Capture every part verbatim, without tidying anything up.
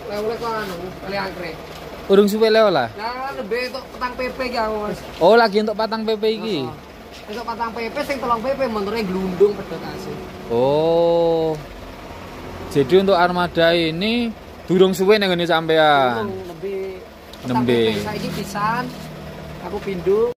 Oleh kok anu, kali angkrek. Urung suwe le olah. Nah, lebih untuk petang P P ki aku, Mas. Oh, lagi untuk patang P P iki. Untuk patang P P sing tolong P P motornya glundung pedot asih. Oh. Jadi untuk armada ini durung suwe nang ngene sampean. Lebih Nembe. Saiki pisan. Aku pindho.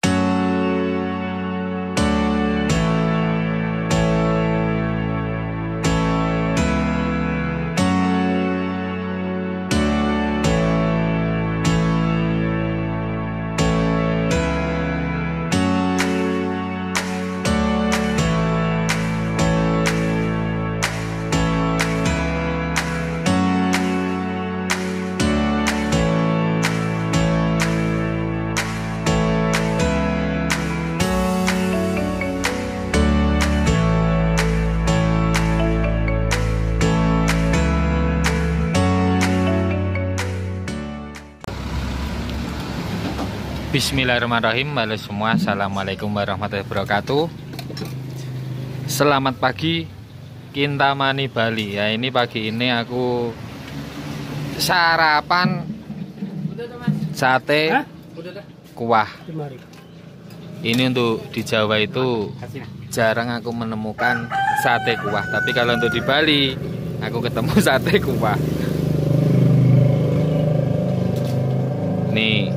Bismillahirrahmanirrahim. Halo semua, assalamualaikum warahmatullahi wabarakatuh. Selamat pagi Kintamani Bali. Ya, ini pagi ini aku sarapan sate kuah. Ini untuk di Jawa itu jarang aku menemukan sate kuah, tapi kalau untuk di Bali aku ketemu sate kuah. Nih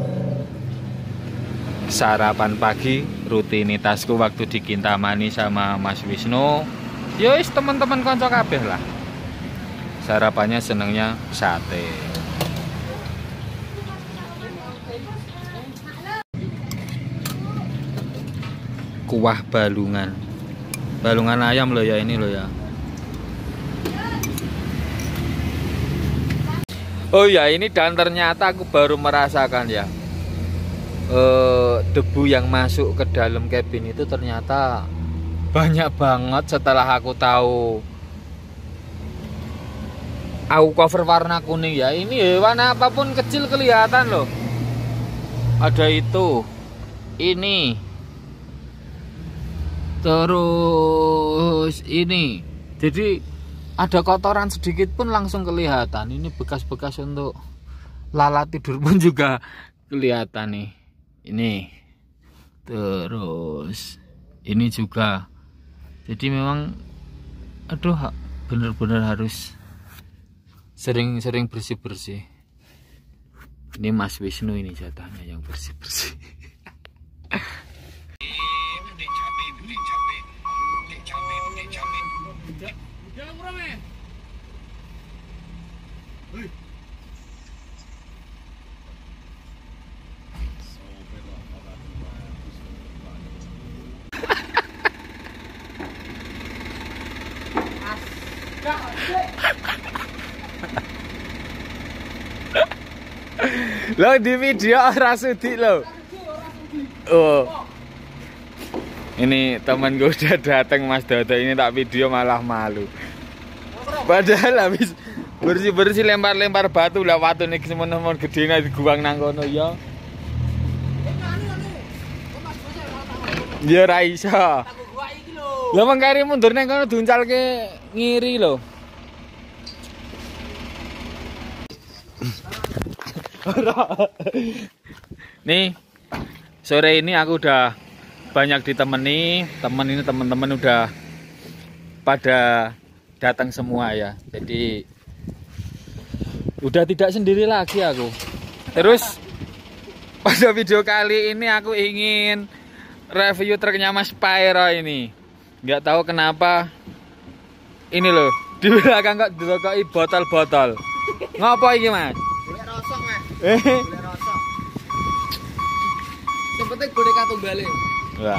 sarapan pagi rutinitasku waktu di Kintamani sama Mas Wisnu. Yowis teman-teman konco kabeh lah. Sarapannya senengnya sate. Kuah balungan. Balungan ayam loh ya ini loh ya. Oh ya ini, dan ternyata aku baru merasakan ya. Uh, debu yang masuk ke dalam cabin itu ternyata banyak banget setelah aku tahu aku cover warna kuning ya. Ini ya, warna apapun kecil kelihatan loh. Ada itu, ini, terus ini. Jadi ada kotoran sedikit pun langsung kelihatan. Ini bekas-bekas untuk lalat tidur pun juga kelihatan nih. Ini terus ini juga. Jadi memang aduh bener-bener harus sering-sering bersih-bersih. Ini Mas Wisnu ini jatahnya yang bersih-bersih. Lo di video ora sudi lo. Oh. Ini temen gue udah dateng Mas Dodo, ini tak video malah malu. Padahal habis bersih-bersih lempar-lempar batu lah watu nih semua-semua gede nih diguang nang kono ya. Ya ra iso. Lah mengkari mundur nang kono duncalke ngiri lho. Nih sore ini aku udah banyak ditemani temen, ini teman-teman udah pada datang semua ya, jadi udah tidak sendiri lagi aku. Terus pada video kali ini aku ingin review truknya Mas Pairo ini. Nggak tahu kenapa ini loh di belakang kok dirokoki botol-botol. Ngopo iki Mas? Eh, Seperti boneka tumbale. Wah.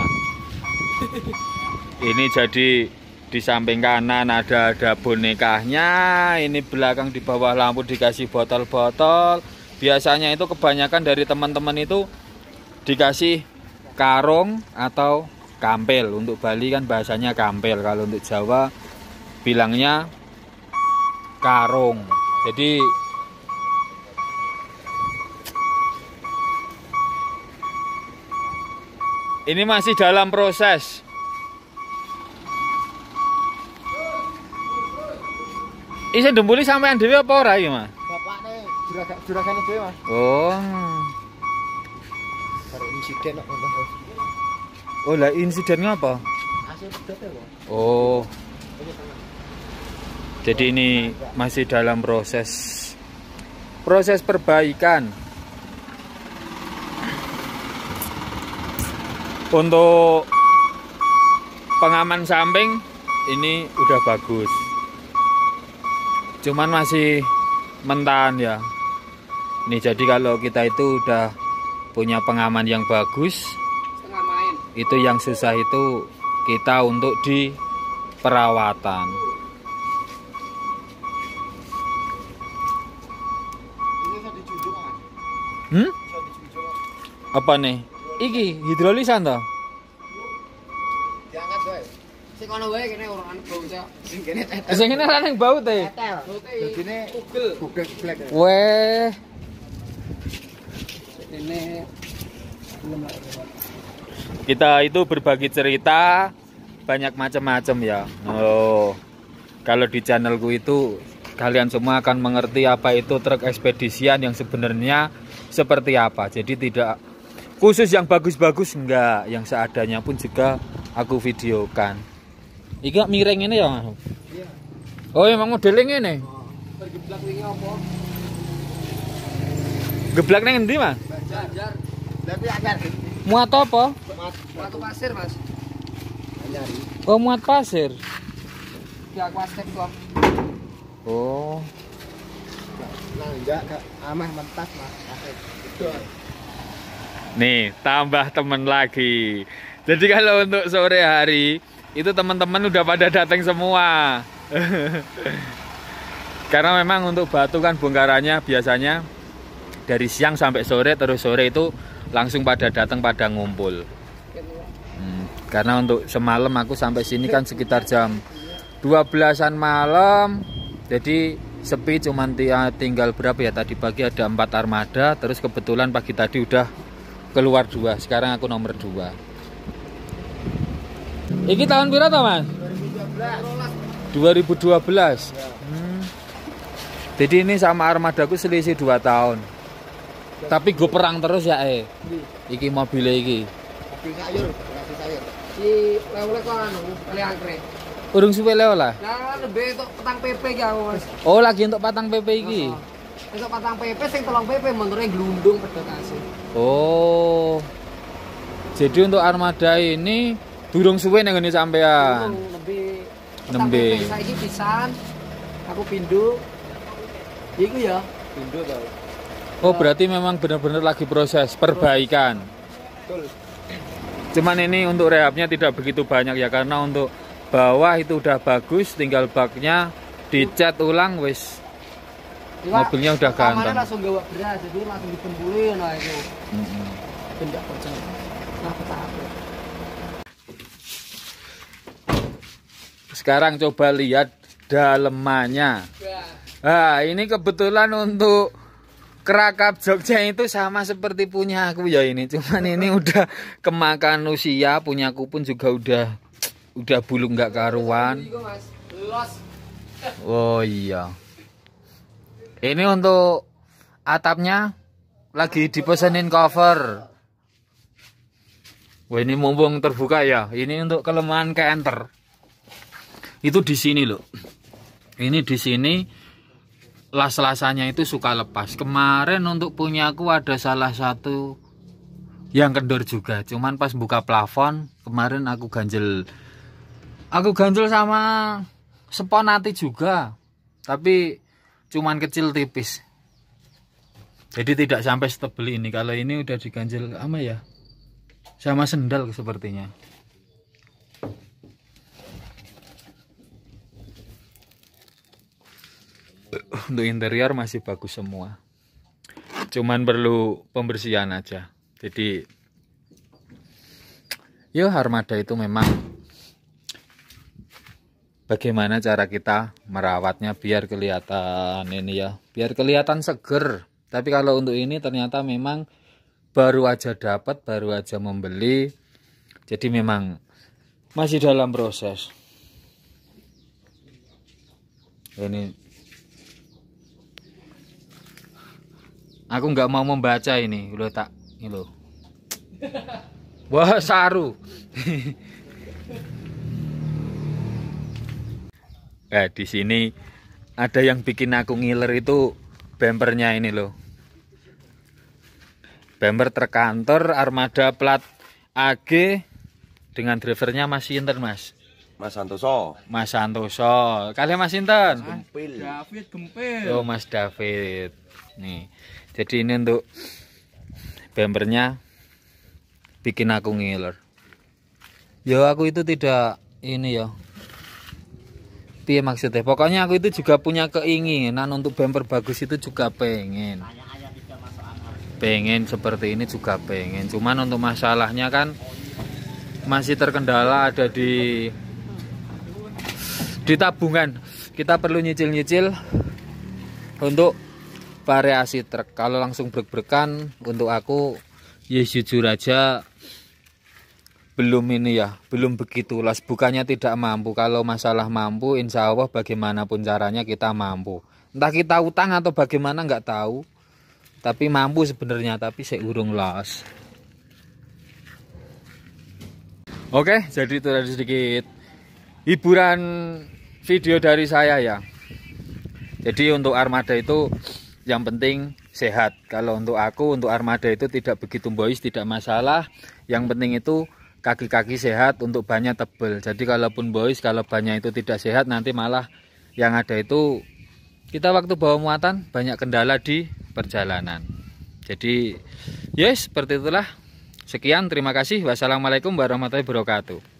Ini jadi di samping kanan ada ada bonekanya, ini belakang di bawah lampu dikasih botol-botol. Biasanya itu kebanyakan dari teman-teman itu dikasih karung atau kampel. Untuk Bali kan bahasanya kampel, kalau untuk Jawa bilangnya karung. Jadi ini masih dalam proses. Isi dembuli sampean dhewe apa ora iki, Mas? Bapakne juragan juragan dhewe, Mas. Oh. Karo insiden kok. Oh, lah insiden ngapa? Hasil pedot ya, Bos. Oh. Jadi ini masih dalam proses proses perbaikan. Untuk pengaman samping ini udah bagus. Cuman masih mentahan ya. Nih jadi kalau kita itu udah punya pengaman yang bagus, Setengah main. itu yang susah itu kita untuk di perawatan. Ini bisa dijunjung, Mas. Hmm? Bisa dijunjung. Apa nih? Iki hidrolisan toh? Diangkat wae. Sing kono wae kene ora ana bau cak. Sing kene tetel. Sing ini ra ning bau teh. Tetel. Dadine ugel. Ugel black. Weh, Ini kita itu berbagi cerita banyak macam-macam ya. Oh. Kalau di channelku itu kalian semua akan mengerti apa itu truk ekspedisian yang sebenarnya seperti apa. Jadi tidak khusus yang bagus-bagus, enggak, yang seadanya pun juga aku videokan. Iki miring ini ya. iya. Oh, emang modelnya ini. Bergeblak wingi apa? Geblak nang endi, Mas? Banjar. Tapi anyar. Muat apa? Waktu pasir, Mas. Anyar. Oh, muat pasir. Di aquascape kok. Oh. Nah, enggak Kak. Amah mentas, Mas. Betul. Nih, tambah temen lagi. Jadi kalau untuk sore hari itu teman-teman udah pada datang semua. Karena memang untuk batu kan bongkarannya biasanya dari siang sampai sore, terus sore itu langsung pada datang pada ngumpul. Hmm, karena untuk semalam aku sampai sini kan sekitar jam dua belasan malam. Jadi sepi, cuman tinggal berapa ya, tadi pagi ada empat armada, terus kebetulan pagi tadi udah keluar dua. Sekarang aku nomor dua. Iki tahun berapa, Mas? dua ribu dua belas. Hmm. Jadi ini sama armadaku selisih dua tahun. Tapi gue perang terus ya eh. Iki mobilnya iki. Mobil sayur, mobil sayur. Si lewat kok anu, kali angkrek. Urung suwe leo lah. Nah, lebih untuk petang P P ki aku, Mas. Oh, lagi untuk patang P P iki. Untuk patang P P sing tolong P P menurutnya glundung pedot asih. Oh. Jadi untuk armada ini durung suwe nang ngene sampean. Lebih Nembe. saiki pisan. Aku pindho. Iku ya, pindho tau. Oh, berarti memang benar-benar lagi proses perbaikan. Betul. Cuman ini untuk rehabnya tidak begitu banyak ya, karena untuk bawah itu udah bagus, tinggal baknya dicat ulang wis. Mobilnya udah ganteng. Kemarin langsung gawa beras, jadi langsung ditembulin lah itu. Mm-hmm. Tidak percaya. Nah, apa-apa. Sekarang coba lihat dalemannya. Nah, ini kebetulan untuk kerakap Jogja itu sama seperti punya aku ya ini. Cuman ini udah kemakan usia, punyaku pun juga udah udah bulu nggak karuan. Oh iya. Ini untuk atapnya lagi dipesenin cover. Wah, ini mumpung terbuka ya. Ini untuk kelemahan ke enter. Itu di sini loh. Ini di sini las-lasannya itu suka lepas. Kemarin untuk punyaku ada salah satu yang kendor juga. Cuman pas buka plafon kemarin aku ganjel. Aku ganjel sama seponati juga. Tapi cuman kecil tipis. Jadi tidak sampai setebel ini. Kalau ini udah diganjel apa ya? Sama sendal sepertinya. Untuk interior masih bagus semua. Cuman perlu pembersihan aja. Jadi yo armada itu memang bagaimana cara kita merawatnya biar kelihatan ini ya, biar kelihatan seger. Tapi kalau untuk ini ternyata memang baru aja dapat, baru aja membeli. Jadi memang masih dalam proses. Ini Aku nggak mau membaca ini, udah tak ini loh. Wah, saru. Nah, di sini ada yang bikin aku ngiler itu bempernya ini loh. Bemper terkantor Armada plat A G dengan drivernya Mas Sinten, Mas? Mas Santoso. Mas Santoso. Kalian Mas Sinten? Gempil. David Gempil. Oh, Mas David. Nih. Jadi ini untuk bempernya bikin aku ngiler. Ya aku itu tidak ini ya. Piye maksudnya? Pokoknya aku itu juga punya keinginan untuk bumper bagus itu juga pengen. Pengen seperti ini juga pengen. Cuman untuk masalahnya kan masih terkendala ada di di tabungan. Kita perlu nyicil-nyicil untuk variasi truk. Kalau langsung brek-brekan untuk aku ya jujur aja belum ini ya, belum begitu las. Bukannya tidak mampu, kalau masalah mampu insya Allah bagaimanapun caranya kita mampu. Entah kita utang atau bagaimana nggak tahu, tapi mampu sebenarnya, tapi saya urung las. Oke, jadi itu tadi sedikit hiburan video dari saya ya. Jadi untuk Armada itu yang penting sehat. Kalau untuk aku, untuk Armada itu tidak begitu bois, tidak masalah. Yang penting itu kaki-kaki sehat, untuk bannya tebel. Jadi kalaupun bois, kalau bannya itu tidak sehat, nanti malah yang ada itu kita waktu bawa muatan banyak kendala di perjalanan. Jadi yes, seperti itulah. Sekian, terima kasih. Wassalamualaikum warahmatullahi wabarakatuh.